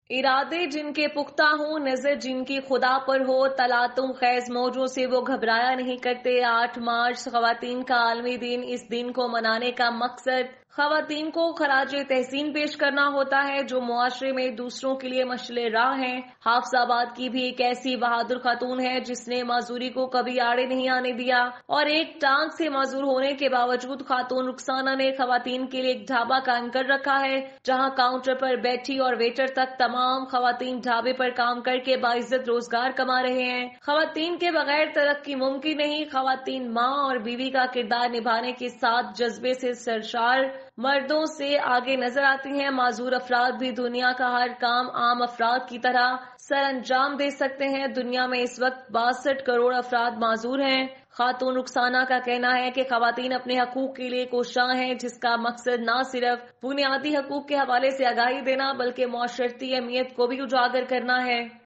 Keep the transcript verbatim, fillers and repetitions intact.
ارادے جن کے پختہ ہوں، نظر جن کی خدا پر ہو، طلعتوں خیز موجوں سے وہ گھبرایا نہیں کرتے۔ آٹھ مارچ خواتین کا عالمی دن۔ اس دن کو منانے کا مقصد خواتین کو خراج تحسین پیش کرنا ہوتا ہے جو معاشرے میں دوسروں کے لیے مشعل راہ ہیں۔ حافظ آباد کی بھی ایک ایسی بہادر خاتون ہے جس نے معذوری کو کبھی آڑے نہیں آنے دیا، اور ایک ٹانگ سے معذور ہونے کے باوجود خاتون رخسانہ نے خواتین کے لیے ایک ڈھابا قائم کر رکھا ہے جہاں کاؤنٹر پر بیٹھی اور ویٹر تک تمام خواتین ڈھابے پر کام کر کے باعزت روزگار کما رہے ہیں۔ خواتین کے بغیر ترقی ممکن نہیں۔ خواتین ماں اور بیوی کا کردار نبھانے کے ساتھ جذبے سے سرشار مردوں سے آگے نظر آتی ہیں۔ معذور افراد بھی دنیا کا ہر کام عام افراد کی طرح سر انجام دے سکتے ہیں۔ دنیا میں اس وقت باسٹھ کروڑ افراد معذور ہیں۔ خاتون رخسانہ کا کہنا ہے کہ خواتین اپنے حقوق کے لیے کوشاں ہیں، جس کا مقصد نہ صرف بنیادی حقوق کے حوالے سے آگاہی دینا بلکہ معاشرتی اہمیت کو بھی اجاگر کرنا ہے۔